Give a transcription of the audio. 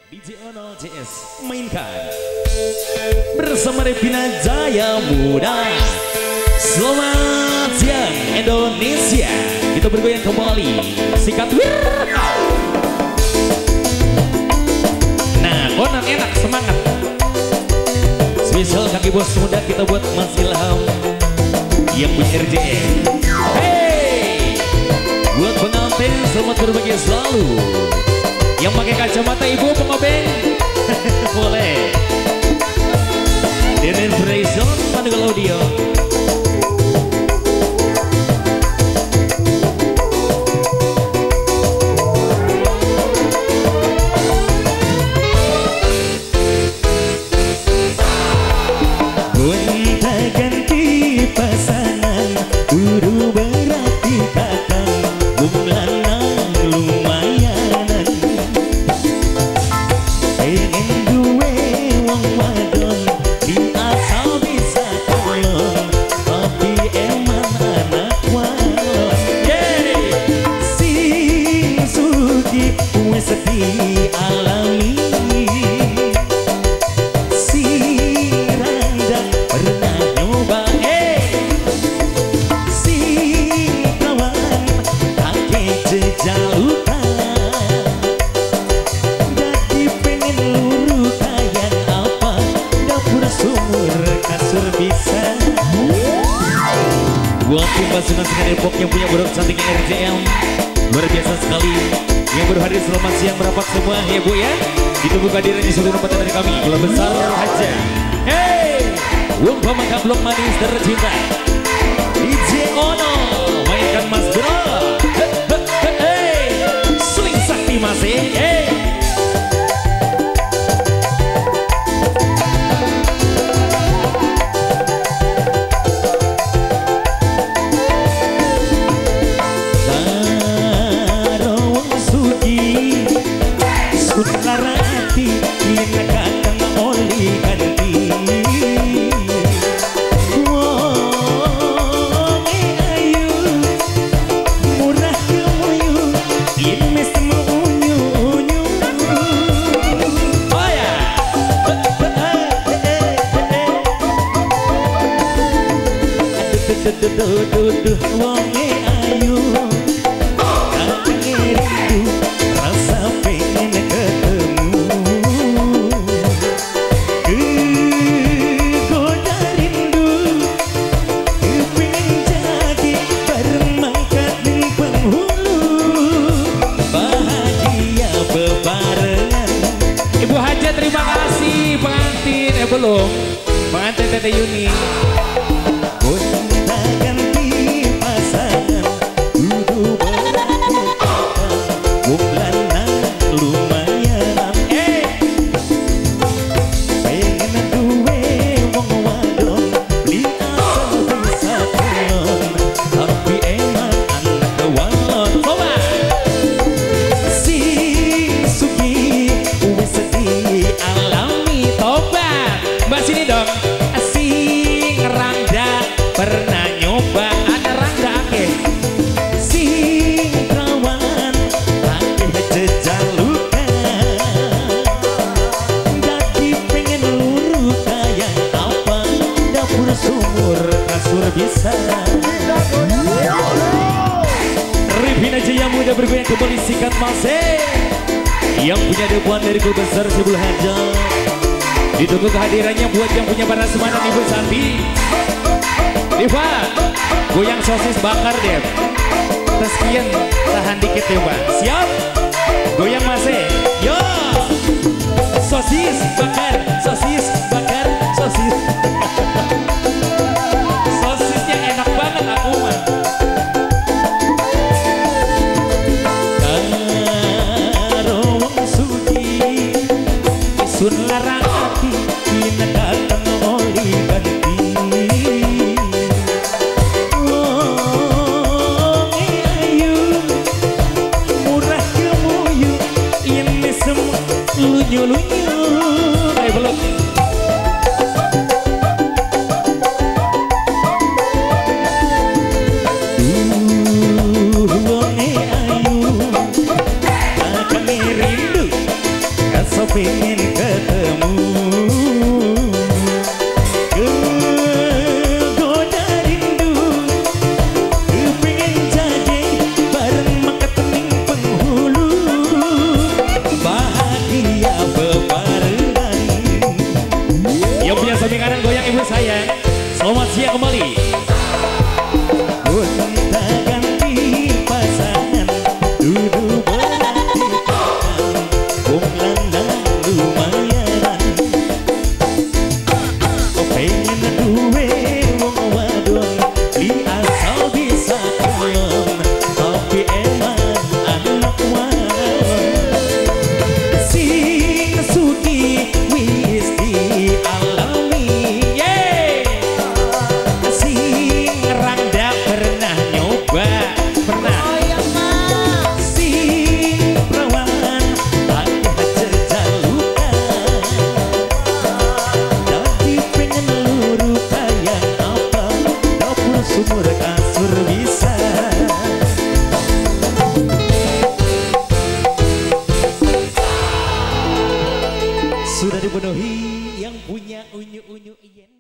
DJ Ono CS mainkan bersama Revina Jaya Muda. Selamat siang Indonesia. Kita bergoyang kembali. Sikat wir. Nah, konon enak semangat. Spesial kaki bos muda kita buat Mas Ilham yang punya RJM. Hey, buat pengantin selamat berbahagia selalu. Yang pakai kacamata ibu pengobeng boleh. Denen Freyson Pandugal Audio. Gonta ganti pasangan kudu berarti kakang bumlanang lumayanan. Pengen duwe wong wadon di asal bisa tolong, tapi emang anak walon. Sing sugi wes dialami, buat tim Basunan Singa Depok yang punya burung cantik RJM luar biasa sekali. Yang baru hadir selamat siang merapat semua ya bu ya. Ditunggu kehadirannya seluruh tempatan dari kami Keluarga Besar aja. Hey, Wong Pamangka Blok Manis tercinta DJ Ono mainkan Mas Bro. Hey, suling sakti masih. Hey. Duh wonge ayu kakang rindu rasa pengen ketemu. Kegoda rindu pengen jadi bermangkat di penghulu, bahagia bebarengan. Ibu Haja terima kasih pengantin. Belum pengantin Tete Yuni. Gonta ganti pasangan kudu berarti kakang bumlanang lumayanan. Pengen duwe wong wadon beli asal bisa tolong, tapi emang anak walon. Coba Sing sugi wes dialami. tobat Mbak sini dong. Sing Rangda pernah nyoba ada rangda ake. sing rawan akeh jejalukan, dadi pengen luru kayak apa dapur sumur kasur bisa. Revina Jaya Muda bergoyang kembali sikat masih. Yang punya debuan dari Keluarga Besar Sibul Haja. Ditunggu kehadirannya buat yang punya panas semanan Ibu Santi. Diva, goyang sosis bakar deh. Teskian tahan dikit ya Pak. Siap? Goyang masih. Yo, sosis bakar, sosis bakar, sosis. Sosisnya enak banget aku mah. Karo wong sugi sun larang ati dina datang oli ganti. Wonge ayu murah kemuyu ini semua lunyu-lunyu. Ayo belum. Wonge ayu kakang rindu pengen ketemu. Kegoda rindu, kepengen jadi bareng mengketening penghulu. Bahagia bebarengan. Yang punya samping kanan goyang ibu sayang. Selamat siang kembali. Gonta ganti pasangan, duduk berhati-hati, wong lanang lumayan. Pengen duwe wong wadon, di asal bisa kulon, tapi emang anak wadon. Sing suki wis dialami, sing randa pernah nyoba, pernah. Sing perawan ada terjalukan, jadi pengen luru kayak apa, dapur sumur kasur bisa. Sudah dipenuhi yang punya unyu-unyu yen.